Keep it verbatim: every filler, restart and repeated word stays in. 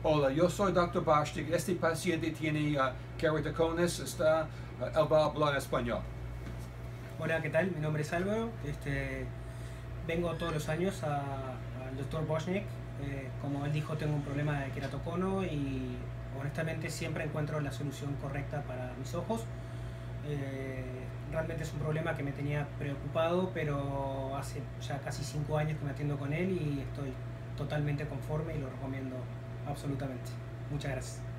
Hola, yo soy doctor Bashtik. Este paciente tiene uh, keratoconus. Está, uh, él va a hablar español. Hola, ¿qué tal? Mi nombre es Álvaro. Este, vengo todos los años al doctor Bashtik. Eh, como él dijo, tengo un problema de keratocono y honestamente siempre encuentro la solución correcta para mis ojos. Eh, realmente es un problema que me tenía preocupado, pero hace ya casi cinco años que me atiendo con él y estoy totalmente conforme y lo recomiendo absolutamente. Muchas gracias.